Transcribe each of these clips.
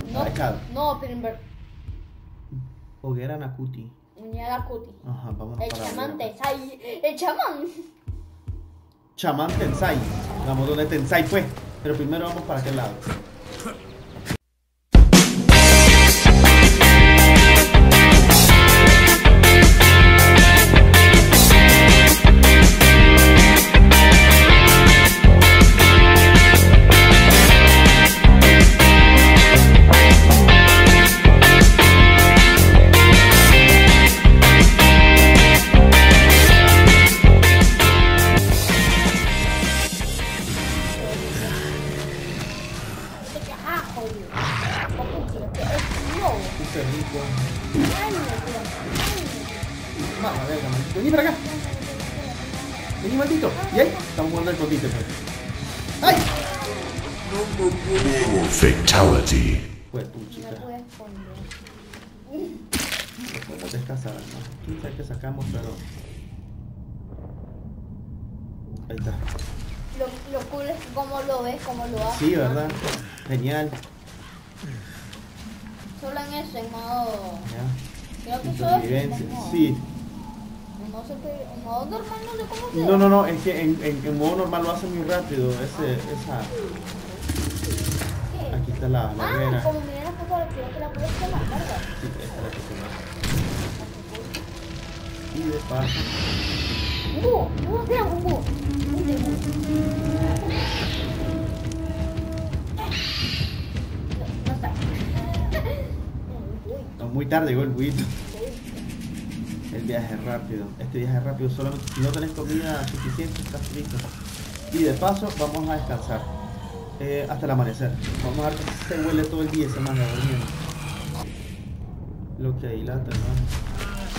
No, Echado. no, primero. Hoguera Nakuti. Uñada Cuti. Ajá, vámonos El para chamán arriba. Tensai. El chamán. Chamán Tensai. Vamos donde Tensai pues. Pero primero vamos para aquel lado. Qué rico. Vamos, a ver, maldito. Vení para acá. Vení, maldito. Y ahí, estamos jugando al escondite, pues. ¡Ay! Fatality. Pues puchica. No puedo esconder. No podemos descansar, ¿no? Quién sabe qué sacamos, pero. Ahí está. Lo cool es cómo lo ves, cómo lo haces. Sí, ¿verdad? Genial. Solo en eso, en modo. Ya. Creo que solo es Supervivencia. en modo. Sí. En modo normal no sé cómo se No, no, no, es que en modo normal lo hace muy rápido. Esa. ¿Qué? Aquí está la Ah, hoguera. como miré la foto, creo que la puedes hacer más larga. Sí, esta es la que se va. Y de paso. Mira, un búho. No está. No, muy tarde llegó el buito. El viaje es rápido. Este viaje es rápido. Solamente si no tenés comida suficiente, estás frito. Y de paso, vamos a descansar. Hasta el amanecer. Vamos a ver que se huele todo el día ese manga durmiendo. Lo que dilata, ¿no?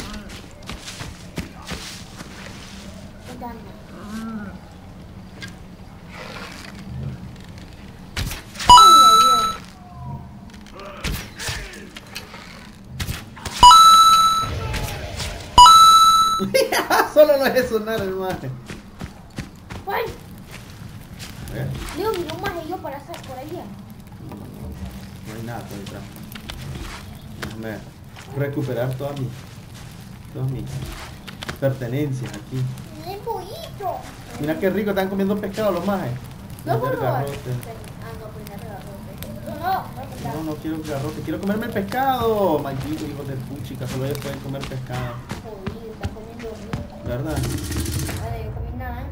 Solo no es sonar el maje. ¡Ay! A ver. Leo, miró más y yo para hacer por allá. No hay nada por detrás. Déjame recuperar todas mis pertenencias aquí. ¡Qué pollito! Mira qué rico, están comiendo pescado los majes. No puedo probar. Garrote. Ah, no, primero garrote. No, No quiero garrote, quiero comerme el pescado. Maldito hijo de puchica, solo ellos pueden comer pescado. Jodido, está comiendo rico. ¿Verdad? Vale, yo comí naranja,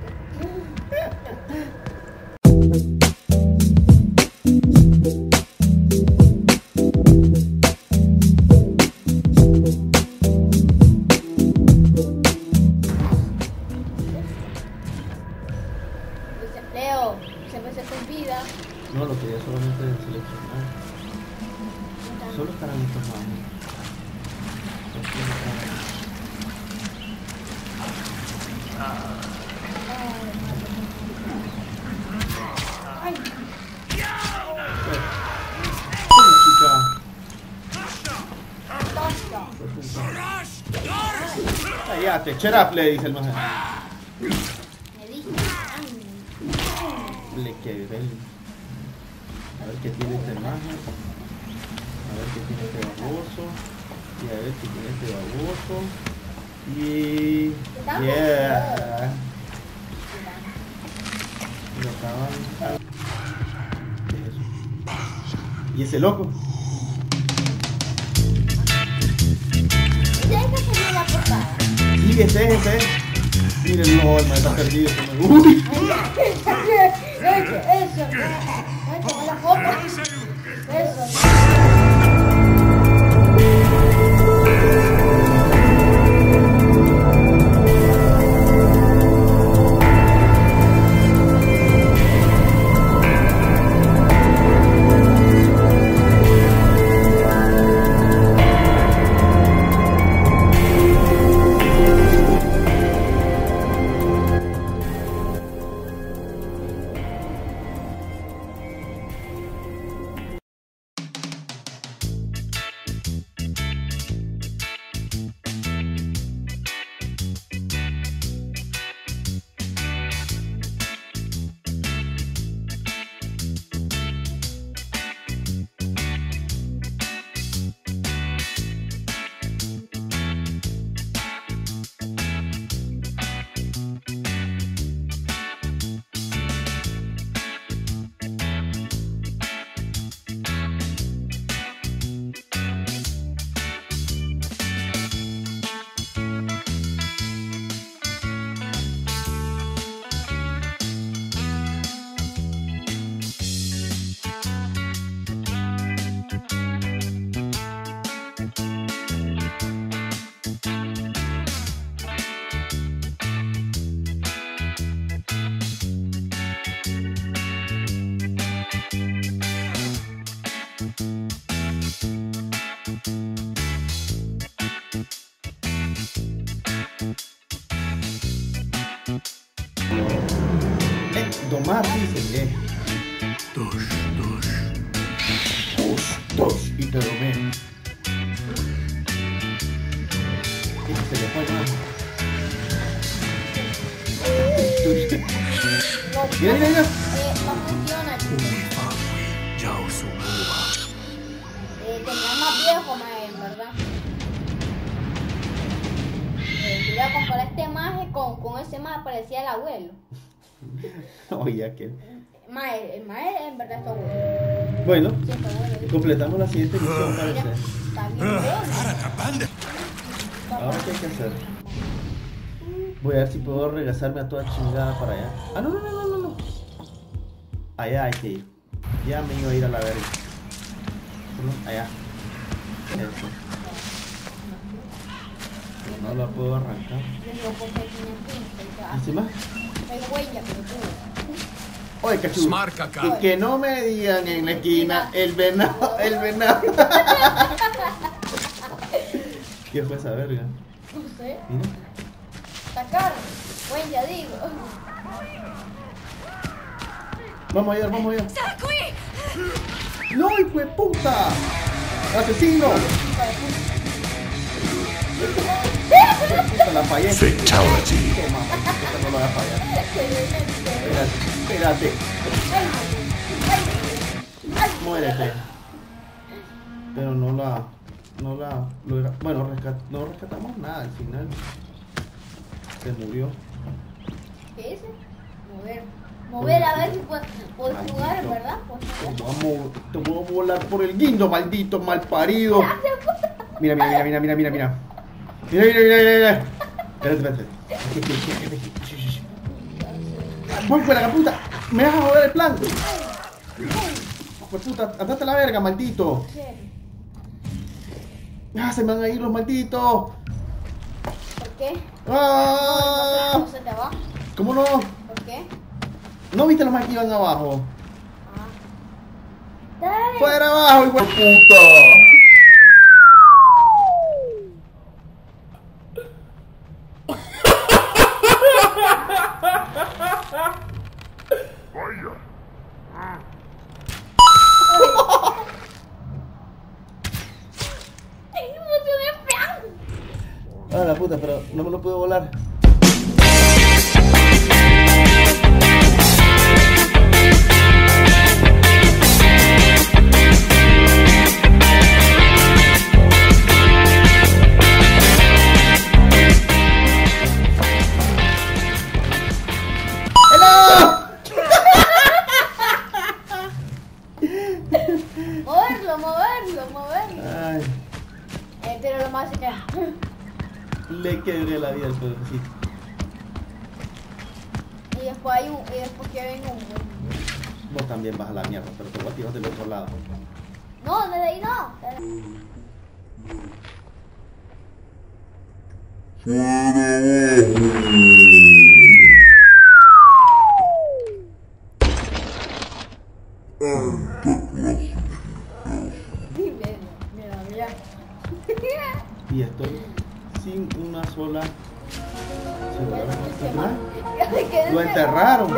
Leo, siempre se te olvida. No, lo quería solamente seleccionar. Solo estarán estos majes. Ay, Puchica. basta. Cállate, shut up, le dice el maje. Me diste. Le que ven. A ver qué tiene este maje. A ver qué tiene este baboso. Y a ver qué tiene este baboso. Y... Yeah. Lo acaban... ¿Qué es eso? ¿Y ese loco? ¿Ustedes que se vio la portada? Sí, ese es. Miren, no, el man está perdido. Uy. Eso, no la foto. Eso. Domar dice, Dos. dos, y te domé. Se le fue el mano. Mira, mira, mira. No funciona. Tenía más viejo, mae, ¿verdad? Iba a comparar este maje con ese maje, parecía el abuelo. Oye, aquel. El maje en verdad es tu abuelo. Bueno, Sí, está abuelo. completamos la siguiente misión, Mira, parece. está bien bueno. Ahora, ¿qué hay que hacer? Voy a ver si puedo regresarme a toda chingada para allá. Ah, no. Allá hay que ir. Ya me iba a ir a la verga. Allá. Eso. No la puedo arrancar. Yo digo, porque tiene pinta. ¿Encima? Hay huella, pero tú. Oye, cachú. Smarca acá. Y que no me digan en la esquina el venado, el venado. ¿Qué fue esa verga? No sé. Mira. Sacar. Huella, digo. Vamos allá. ¡No, hijo de puta! ¡Asesino! Puta, la fallé. Fatality. Toma, esta no la voy a fallar. Espérate. Muérete. Pero no la bueno, no rescatamos nada al final. Se murió. ¿Qué dice? Mover a ver si puedes jugar, Maldito. ¿verdad? Te voy a volar por el guindo, maldito malparido. Mira. Mira. Espérate. Voy fuera, la puta. Me vas a joder el plan. Pues puta, andate a la verga, maldito. Ah, se me van a ir los malditos. ¿Por qué? Ah, No se te va. ¿cómo no? ¿Por qué? ¿No viste los más que iban abajo? Ah. Dale. ¡Fuera abajo, hijo de puta! ¡Ay, emoción de plan! Ah, la puta, pero no me lo puedo volar. Moverlo. Ay, Pero lo más se queda. le quebré la vida al pobrecito. Y después que venga un... Vos también vas a la mierda, pero te voy a tirar del otro lado. No, desde ahí no. Mira. Y estoy sin una sola celular. Lo enterraron.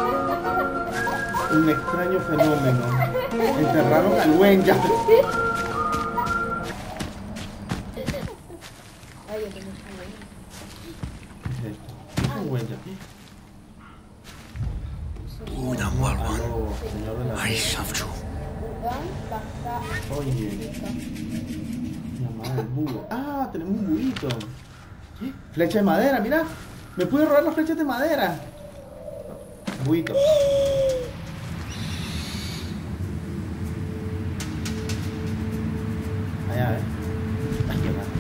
Un extraño fenómeno. Enterraron al buen ya. Ay, yo tengo que ver. ¿Qué es esto? ¿Qué es un buen ya? Aló, señor de la... Oye, llamada el búho. Ah, tenemos un buito. ¿Qué? Flecha de madera, mira. Me pude robar las flechas de madera. Buito. Allá, Ay, qué mal.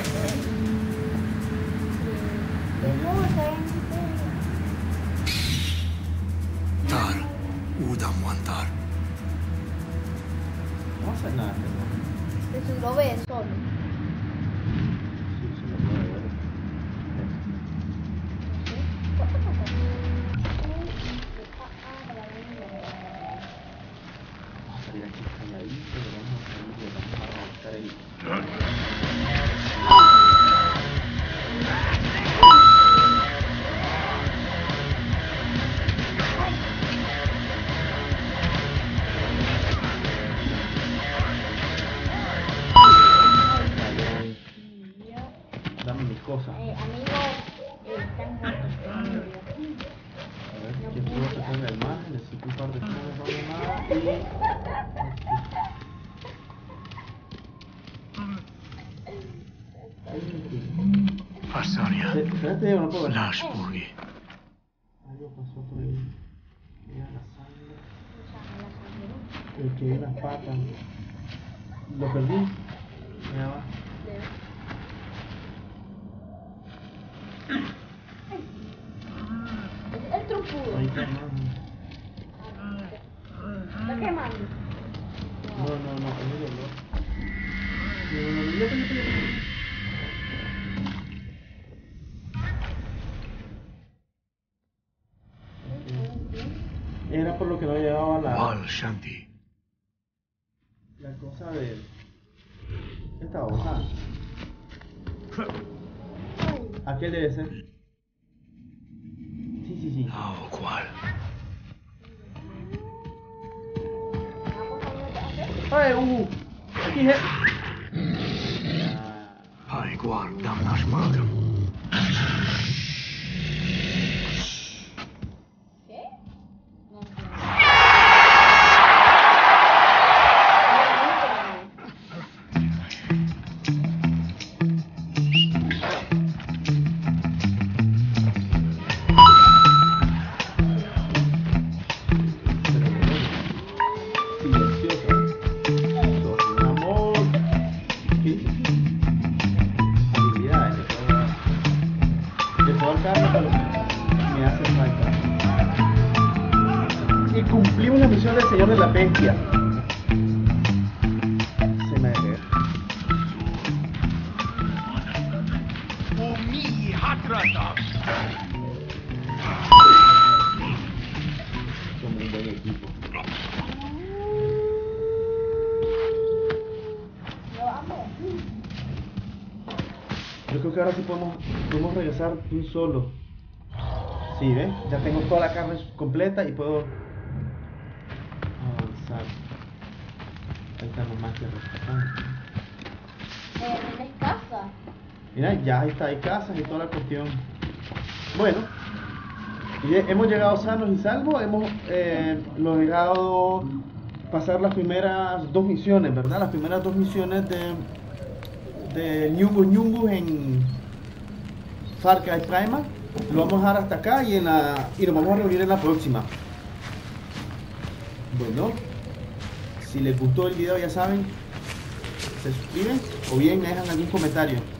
Tar. Udam Wantar. No hace nada, ¿no? Si lo ves solo. Sí, se lo puede ver. Vamos a salir aquí calladito, cosas. Amigos, están muertos. A ver, ¿quién pudo sacar la imagen? Necesito un par de flores más. Vassaria. Espérate, no puedo ver. Lashburgi. Algo pasó por ahí. Mira la sangre. El que vi las patas. Lo perdí. Mira va. El trompudo. Ahí está, no. Está quemando. No, es el dolor. No. Era por lo que no llevaba Wal Shanti. la cosa de esta hoja. Aquel debe ser. Sí. Ao Qual. ¡Ay, aquí es. Pai Qual Damnas Magam. ¿Qué? No. Silenciosa. Sos un amor. ¿Qué? Habilidades de todo el carro, pero me hace falta. Y cumplimos la misión del Señor de la Bestia. Se me dejó. Somos un buen equipo. Lo amo. Yo creo que ahora sí podemos regresar de un solo. Sí, ¿ves? Ya tengo toda la carne completa y puedo avanzar. Ahí están los más que rescatando. ¿Tienes casa? Mira, ya ahí está, hay casas y toda la cuestión. Bueno, y hemos llegado sanos y salvos, hemos logrado pasar las primeras 2 misiones, ¿verdad? Las primeras 2 misiones de Ñungus en Far Cry Primal. Lo vamos a dejar hasta acá y nos vamos a reunir en la próxima. Bueno, si les gustó el video ya saben, se suscriben o bien me dejan algún comentario.